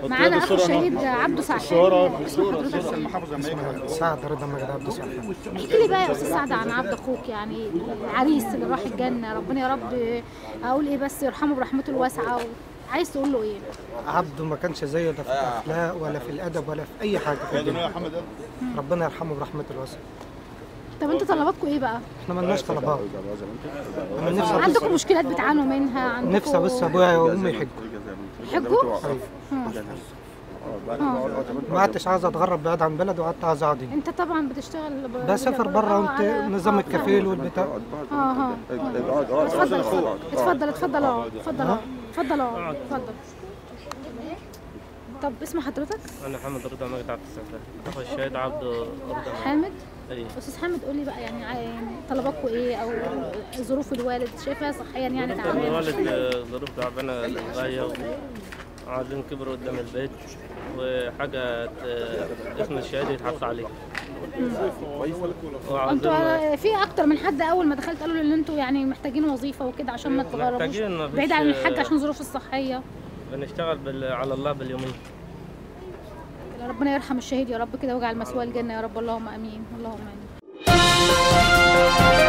معانا اخو الشهيد عبده سعحان. سعد رضا مجدي عبده سعحان. احكي لي بقى يا استاذ سعد عن عبد اخوك، يعني العريس اللي راح الجنه، ربنا يا رب اقول ايه بس يرحمه برحمته الواسعه، عايز تقول له ايه؟ عبده ما كانش زيه لا في الاخلاق ولا في الادب ولا في اي حاجه في الدنيا. ربنا يرحمه برحمته الواسعه. طب انتوا طلباتكم ايه بقى؟ احنا مالناش طلبات. عندكم مشكلات بتعانوا منها؟ عندكم نفسي بس ابويا وامي يحجوا. يحجوا؟ ما عدتش عايز اتغرب بعيد عن بلد وقعدت عايز اقعد هنا. انت طبعا بتشتغل بسافر بره وانت نظام الكفيل والبتاع. اتفضل اتفضل اتفضل اتفضل اتفضل. طب اسم حضرتك؟ انا حامد رضا مجدي عبد السعحان، اخو الشهيد عبده رضا. حامد؟ ايوه. استاذ حامد قول لي بقى يعني طلباتكم ايه او ظروف الوالد شايفها صحيا يعني تعبانه؟ الوالد ظروف تعبانه للغايه، وعايزين كبر قدام البيت وحاجه اسم الشهيد يتحط عليه. انتوا في اكتر من حد اول ما دخلت قالوا لي ان انتوا يعني محتاجين وظيفه وكده عشان ما تتغربوش بعيد عن الحاج عشان ظروف الصحيه. بنشتغل على الله باليومين. ربنا يرحم الشهيد يا رب كده ويجعل مثواه الجنه يا رب، اللهم امين اللهم امين.